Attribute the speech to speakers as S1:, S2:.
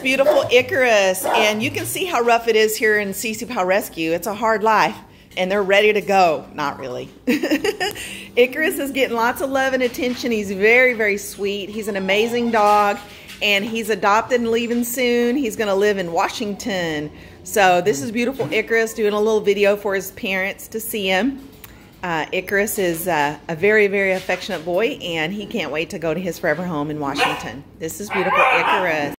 S1: beautiful Icharus, and you can see how rough it is here in Sea Paw Rescue. It's a hard life, and they're ready to go. Not really. Icharus is getting lots of love and attention. He's very, very sweet. He's an amazing dog, and he's adopted and leaving soon. He's going to live in Washington. So this is beautiful Icharus doing a little video for his parents to see him. Icharus is a very, very affectionate boy, and he can't wait to go to his forever home in Washington. This is beautiful Icharus.